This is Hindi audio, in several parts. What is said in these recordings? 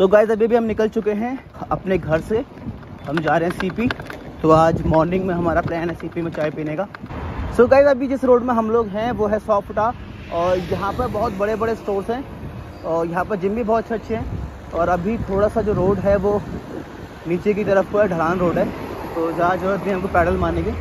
तो गाइस अभी भी हम निकल चुके हैं अपने घर से, हम जा रहे हैं सीपी। तो आज मॉर्निंग में हमारा प्लान है सीपी में चाय पीने का। सो गाइस अभी जिस रोड में हम लोग हैं वो है 100 फुटा, और यहाँ पर बहुत बड़े बड़े स्टोर्स हैं और यहाँ पर जिम भी बहुत अच्छे हैं। और अभी थोड़ा सा जो रोड है वो नीचे की तरफ को ढलान रोड है, तो ज़्यादा जरूरत नहीं हमको पैडल मारने की।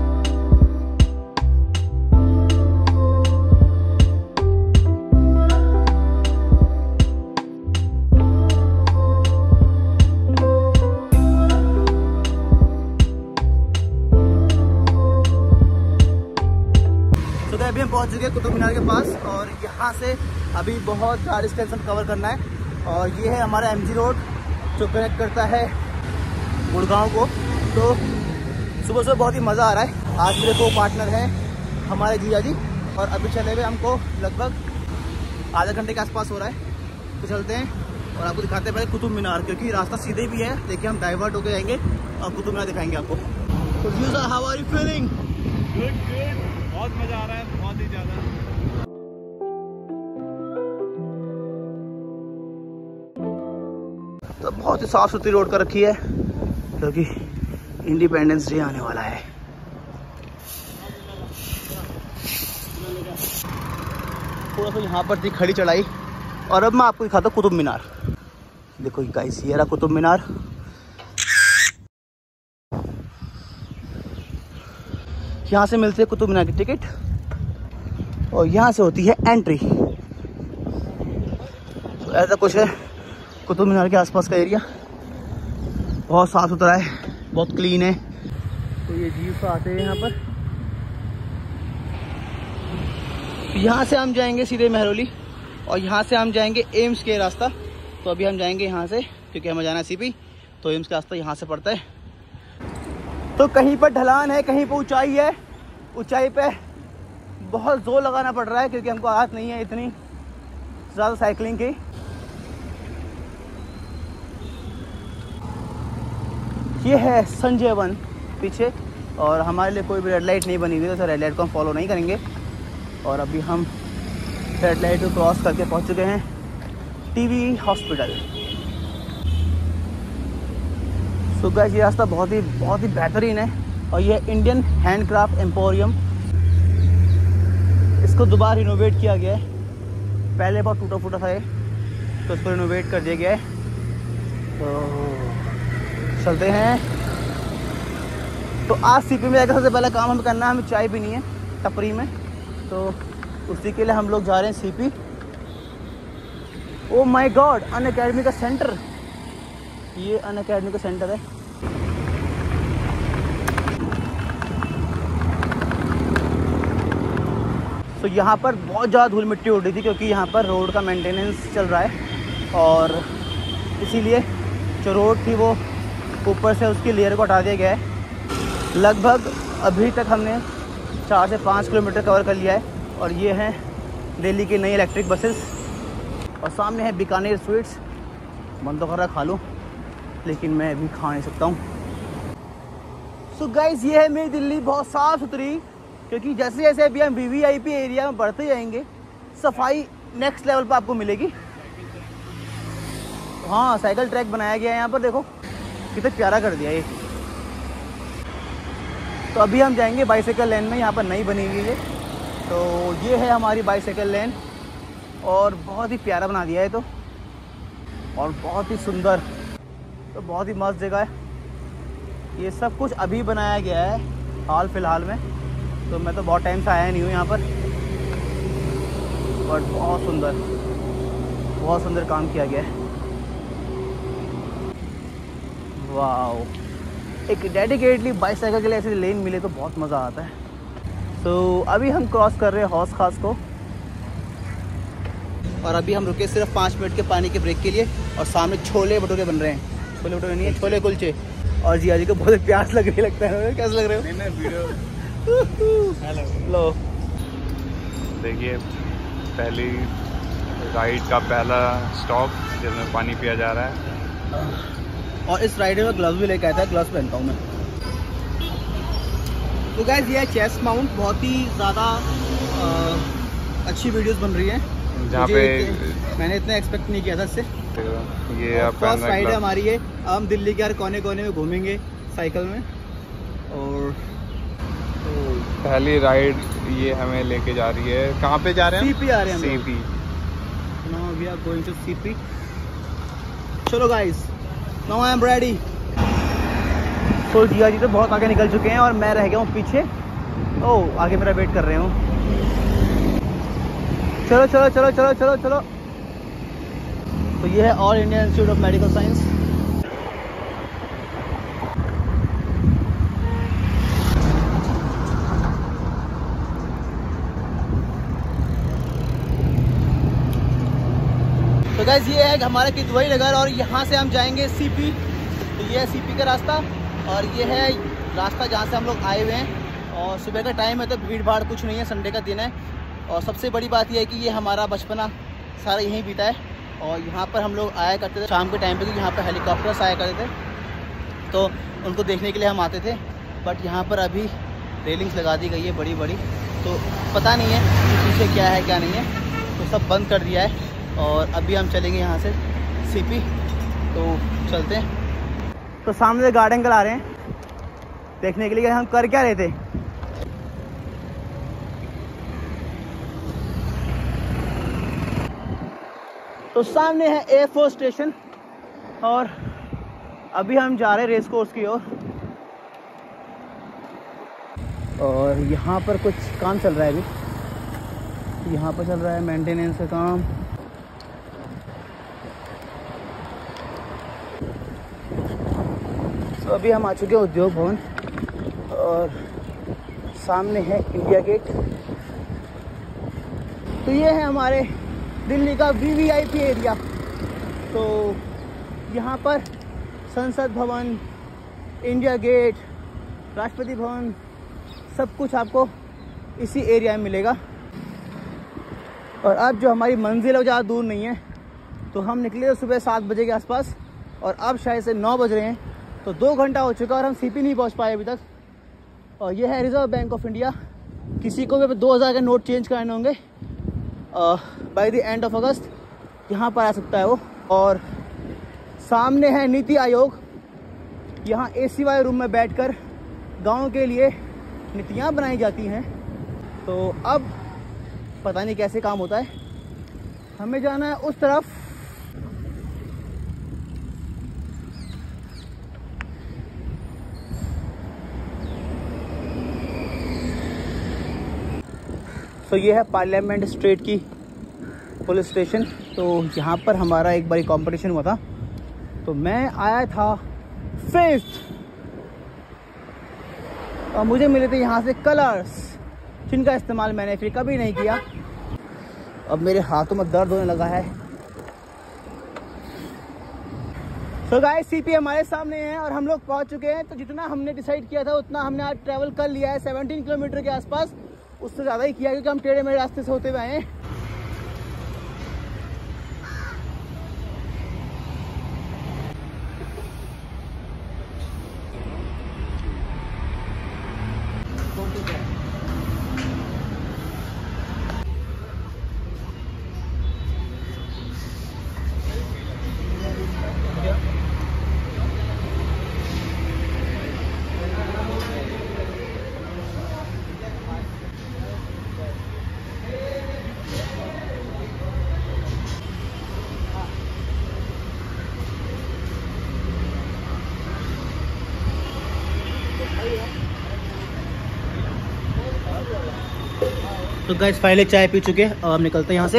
अभी हम पहुंच चुके हैं कुतुब मीनार के पास, और यहाँ से अभी बहुत सा डिस्टेंस हम कवर करना है। और ये है हमारा MG रोड जो कनेक्ट करता है गुड़गांव को। तो सुबह से बहुत ही मज़ा आ रहा है। आज मेरे को पार्टनर हैं हमारे जीजा जी, और अभी चले हुए हमको लगभग आधे घंटे के आसपास हो रहा है। तो चलते हैं और आपको दिखाते हैं पहले कुतुब मीनार, क्योंकि रास्ता सीधे भी है। देखिए हम डाइवर्ट होकर जाएंगे और कुतुब मीनार दिखाएंगे आपको। तो user how are you feeling? Good good, बहुत मजा आ रहा है, बहुत ही ज्यादा। तो बहुत ही साफ सुथरी रोड कर रखी है, क्योंकि इंडिपेंडेंस डे आने वाला है। थोड़ा सा यहाँ पर थी खड़ी चढ़ाई, और अब मैं आपको दिखाता हूँ कुतुब मीनार। देखो गाइस ये रहा कुतुब मीनार। यहाँ से मिलती है कुतुब मीनार की टिकट, और यहाँ से होती है एंट्री। तो ऐसा कुछ है कुतुब मीनार के आसपास का एरिया। बहुत साफ सुथरा है, बहुत क्लीन है। तो ये जीप आते हैं यहाँ पर। यहाँ से हम जाएंगे सीधे महरौली, और यहाँ से हम जाएंगे एम्स के रास्ता। तो अभी हम जाएंगे यहाँ से, क्योंकि हमें जाना है सीपी। तो एम्स का रास्ता यहाँ से पड़ता है। तो कहीं पर ढलान है, कहीं पर ऊंचाई है। ऊंचाई पे बहुत जोर लगाना पड़ रहा है, क्योंकि हमको आदत नहीं है इतनी ज़्यादा साइकिलिंग की। ये है संजय वन पीछे, और हमारे लिए कोई भी रेड लाइट नहीं बनी हुई है, तो रेड लाइट को हम फॉलो नहीं करेंगे। और अभी हम रेड लाइट को क्रॉस करके पहुंच चुके हैं टीवी हॉस्पिटल। तो गाइस ये रास्ता बहुत ही बेहतरीन है, और ये इंडियन हैंडक्राफ्ट एम्पोरियम। इसको दोबारा रिनोवेट किया गया है। पहले बहुत टूटा फूटा था ये, तो इसको रिनोवेट कर दिया गया है। तो चलते हैं। तो आज सीपी में जाकर सबसे पहला काम हमें करना है, हमें चाय पीनी है टपरी में। तो उसी के लिए हम लोग जा रहे हैं CP. Oh my god, Unacademy का सेंटर। ये अनअकैडमी का सेंटर है। तो यहाँ पर बहुत ज़्यादा धूल मिट्टी उड़ रही थी, क्योंकि यहाँ पर रोड का मेंटेनेंस चल रहा है, और इसीलिए जो रोड थी वो ऊपर से उसकी लेयर को हटा दिया गया है। लगभग अभी तक हमने 4 से 5 किलोमीटर कवर कर लिया है। और ये हैं दिल्ली की नई इलेक्ट्रिक बसेस, और सामने है बीकानेर स्वीट्स। मन तो कर रहा खा लूँ, लेकिन मैं अभी खा नहीं सकता हूँ। सो गाइस ये है मेरी दिल्ली, बहुत साफ़ सुथरी। क्योंकि जैसे जैसे अभी हम VVIP एरिया में बढ़ते जाएंगे, सफाई नेक्स्ट लेवल पर आपको मिलेगी। हाँ, साइकिल ट्रैक बनाया गया है यहाँ पर, देखो कितना प्यारा कर दिया ये। तो अभी हम जाएंगे बाईसाइकिल लेन में, यहाँ पर नई बनी हुई है। तो ये है हमारी बाईसाइकिल लेन, और बहुत ही प्यारा बना दिया है तो, और बहुत ही सुंदर। तो बहुत ही मस्त जगह है। ये सब कुछ अभी बनाया गया है हाल फिलहाल में। तो मैं तो बहुत टाइम से आया नहीं हूँ यहाँ पर, बट बहुत सुंदर काम किया गया है। वाओ, एक डेडिकेटली बाईसाइकिल के लिए ऐसी लेन मिले तो बहुत मज़ा आता है। तो अभी हम क्रॉस कर रहे हैं हौस खास को, और अभी हम रुके सिर्फ 5 मिनट के पानी के ब्रेक के लिए। और सामने छोले भटूरे बन रहे हैं। छोले भटूरे नहीं है, छोले कुलचे। और जिया जी को बहुत प्यास लग रही लगता है। कैसे लग रहे हो? लो देखिए, पहली राइड का पहला स्टॉप जिसमें पानी पिया जा रहा है। और इस राइड में ग्लव्स भी लेके आया था, ग्लव्स पहनता हूँ मैं। तो गाइस ये है चेस्ट माउंट, बहुत ही ज़्यादा अच्छी वीडियोस बन रही है, जहाँ पे मैंने इतना एक्सपेक्ट नहीं किया था इससे। सकते हो। ये आप फर्स्ट राइड है हमारी ये। अब हम दिल्ली के हर कोने कोने में घूमेंगे साइकिल में। और पहली राइड ये हमें लेके जा रही है। कहाँ पे जा रहे हैं? सीपी आ रहे हैं। CP. Now we are going to CP. चलो guys, now I am ready. तो जिया जी तो बहुत आगे निकल चुके हैं और मैं रह गया हूँ पीछे। ओह, आगे मेरा वेट कर रहे हूँ। चलो चलो चलो चलो चलो चलो। तो ये है All India Institute of Medical Science. तो गाइस ये है हमारा किदवई नगर और यहाँ से हम जाएंगे सीपी। तो ये है सीपी का रास्ता और ये है रास्ता जहाँ से हम लोग आए हुए हैं। और सुबह का टाइम है तो भीड़ भाड़ कुछ नहीं है, संडे का दिन है। और सबसे बड़ी बात यह है कि ये हमारा बचपना सारा यहीं बीता है। और यहाँ पर हम लोग आया करते थे शाम के टाइम पे, क्योंकि यहाँ पर हेलीकॉप्टर्स आया करते थे तो उनको देखने के लिए हम आते थे। बट यहाँ पर अभी रेलिंग्स लगा दी गई है बड़ी बड़ी, तो पता नहीं है कि पीछे क्या है क्या नहीं है, तो सब बंद कर दिया है। और अभी हम चलेंगे यहाँ से सीपी, तो चलते हैं। तो सामने गार्डन करा रहे हैं देखने के लिए हम कर क्या रहे थे। तो सामने है एयरफोर्स स्टेशन और अभी हम जा रहे हैं रेस कोर्स की ओर। और यहाँ पर कुछ काम चल रहा है अभी। यहाँ पर चल रहा है मेंटेनेंस का काम। तो अभी हम आ चुके हैं उद्योग भवन और सामने है इंडिया गेट। तो ये है हमारे दिल्ली का वीवीआईपी एरिया। तो यहाँ पर संसद भवन, इंडिया गेट, राष्ट्रपति भवन, सब कुछ आपको इसी एरिया में मिलेगा। और अब जो हमारी मंजिल है ज़्यादा दूर नहीं है। तो हम निकले थे सुबह 7 बजे के आसपास और अब शायद से 9 बज रहे हैं। तो 2 घंटा हो चुका और हम सीपी नहीं पहुंच पाए अभी तक। और ये है रिजर्व बैंक ऑफ इंडिया। किसी को भी 2000 के नोट चेंज कराने होंगे by the end of August यहाँ पर आ सकता है वो। और सामने है नीति आयोग। यहाँ एसी वाले रूम में बैठकर गाँव के लिए नीतियाँ बनाई जाती हैं। तो अब पता नहीं कैसे काम होता है। हमें जाना है उस तरफ। तो ये है पार्लियामेंट स्ट्रीट की पुलिस स्टेशन। तो यहाँ पर हमारा एक बारी कंपटीशन हुआ था, तो मैं आया था 5th और मुझे मिले थे यहाँ से कलर्स, जिनका इस्तेमाल मैंने फिर कभी नहीं किया। अब मेरे हाथों में दर्द होने लगा है। तो गाइस सीपी हमारे सामने है और हम लोग पहुँच चुके हैं। तो जितना हमने डिसाइड किया था उतना हमने आज ट्रैवल कर लिया है, 17 किलोमीटर के आसपास। उससे ज़्यादा ही किया क्योंकि हम टेढ़े मेढ़े रास्ते से होते हुए आए हैं। तो गाइस पहले चाय पी चुके हैं और हम निकलते हैं यहाँ से।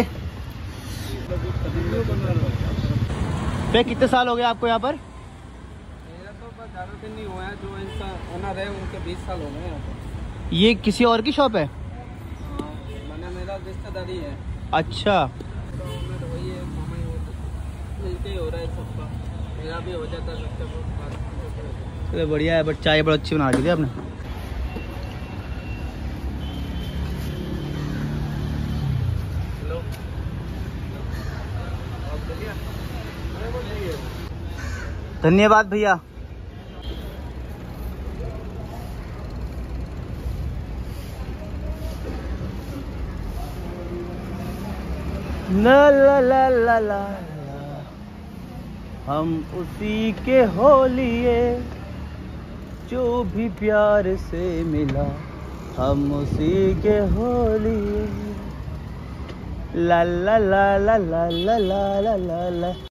भाई कितने साल हो गए आपको यहाँ पर? मेरा तो बस ज़्यादा दिन नहीं हुआ है, जो इनका ओनर है उनके 20 साल हो गए यहाँ पर। ये किसी और की शॉप है? मैंने मेरा रिश्तेदारी है। अच्छा, तो मैं तो वही है, मामा ही हो, मिलके ही हो रहा है सबका, मेरा भी हो जाता है सबका। चलो बढ़िया है। बट चाय बड़ी अच्छी बना दी थी आपने। धन्यवाद भैया। ला ला ला ला ला। हम उसी के हो लिए, जो भी प्यार से मिला हम उसी के हो लिए। ला ला ला ला ला ला ला ला ला।